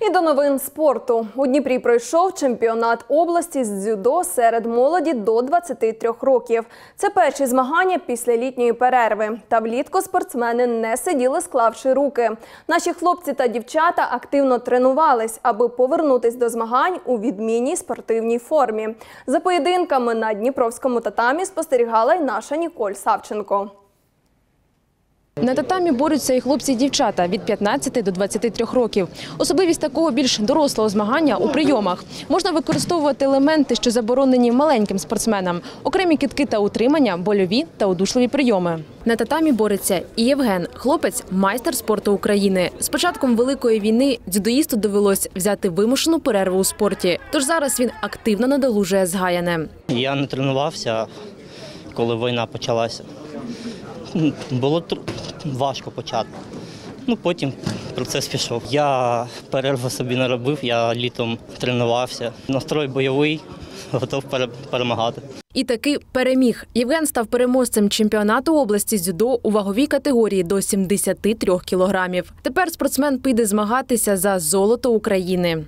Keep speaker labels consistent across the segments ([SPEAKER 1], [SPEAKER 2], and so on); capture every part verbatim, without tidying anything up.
[SPEAKER 1] І до новин спорту. У Дніпрі пройшов чемпіонат області з дзюдо серед молоді до двадцяти трьох років. Це перші змагання після літньої перерви. Та влітку спортсмени не сиділи, склавши руки. Наші хлопці та дівчата активно тренувались, аби повернутись до змагань у відмінній спортивній формі. За поєдинками на дніпровському татамі спостерігала й наша Ніколь Савченко.
[SPEAKER 2] На татамі борються і хлопці, і дівчата від п'ятнадцяти до двадцяти трьох років. Особливість такого більш дорослого змагання у прийомах. Можна використовувати елементи, що заборонені маленьким спортсменам. Окремі кидки та утримання, больові та удушливі прийоми. На татамі бореться і Євген. Хлопець – майстер спорту України. З початком Великої війни дзюдоїсту довелось взяти вимушену перерву у спорті. Тож зараз він активно надолужує згаяне.
[SPEAKER 3] Я не тренувався, коли війна почалася. Було важко почати. Ну, потім процес пішов. Я перерву собі не робив, я літом тренувався. Настрой бойовий, готов перемагати.
[SPEAKER 2] І таки переміг. Євген став переможцем чемпіонату області з дзюдо у ваговій категорії до сімдесяти трьох кілограмів. Тепер спортсмен піде змагатися за золото України.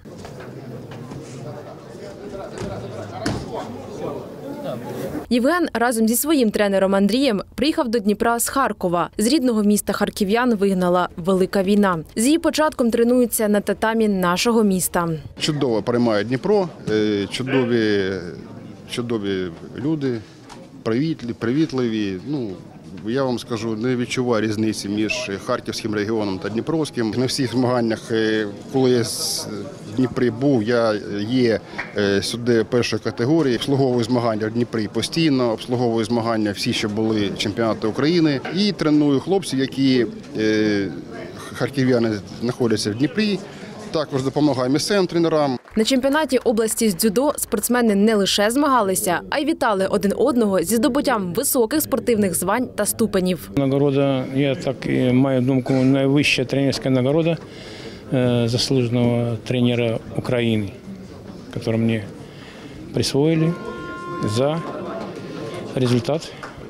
[SPEAKER 2] Євген разом зі своїм тренером Андрієм приїхав до Дніпра з Харкова. З рідного міста харків'ян вигнала Велика війна. З її початком тренуються на татамі нашого міста.
[SPEAKER 4] Чудово приймає Дніпро, чудові, чудові люди, привітливі. Ну, я вам скажу, не відчуваю різниці між Харківським регіоном та Дніпровським. На всіх змаганнях, коли я в Дніпрі був, я є сюди першої категорії, обслуговую змагання в Дніпрі постійно, обслуговую змагання всі, що були чемпіонати України. І треную хлопців, які харків'яни знаходяться в Дніпрі. Також допомагаю місцевим тренерам.
[SPEAKER 2] На чемпіонаті області з дзюдо спортсмени не лише змагалися, а й вітали один одного зі здобуттям високих спортивних звань та ступенів.
[SPEAKER 5] Нагорода, я так маю думку, найвища тренерська нагорода заслуженого тренера України, яку мені присвоїли за результат,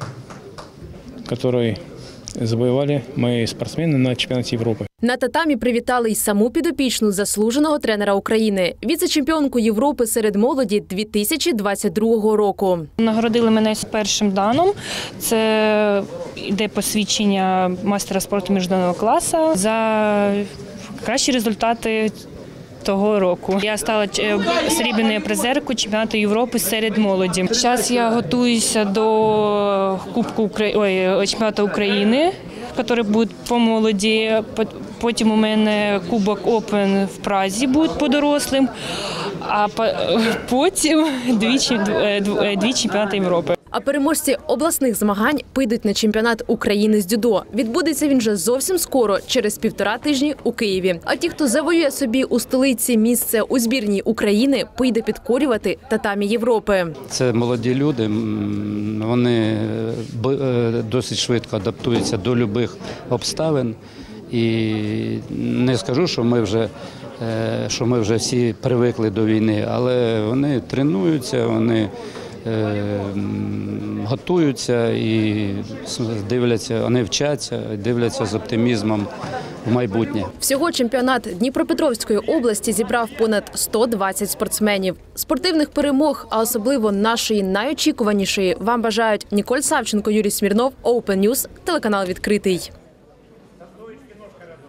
[SPEAKER 5] який завоювали мої спортсмени на чемпіонаті Європи.
[SPEAKER 2] На татамі привітали й саму підопічну заслуженого тренера України, віце-чемпіонку Європи серед молоді дві тисячі двадцять другого року.
[SPEAKER 6] Нагородили мене з першим даном. Це йде посвідчення майстера спорту міжнародного класу за кращі результати того року. Я стала срібною призеркою чемпіонату Європи серед молоді. Зараз я готуюся до Кубку Ой, чемпіонату України, який буде по молоді. Потім у мене Кубок Опен в Празі буде по дорослим, а потім дві, дві чемпіонати Європи.
[SPEAKER 2] А переможці обласних змагань підуть на чемпіонат України з дзюдо. Відбудеться він вже зовсім скоро, через півтора тижні у Києві. А ті, хто завоює собі у столиці місце у збірній України, піде підкорювати татамі Європи.
[SPEAKER 7] Це молоді люди, вони досить швидко адаптуються до будь-яких обставин. І не скажу, що ми вже, що ми вже всі привикли до війни, але вони тренуються, вони готуються і дивляться, вони вчаться, дивляться з оптимізмом в майбутнє.
[SPEAKER 2] Всього чемпіонат Дніпропетровської області зібрав понад сто двадцять спортсменів. Спортивних перемог, а особливо нашої найочікуванішої, вам бажають Ніколь Савченко, Юрій Смірнов, Open News, телеканал «Відкритий».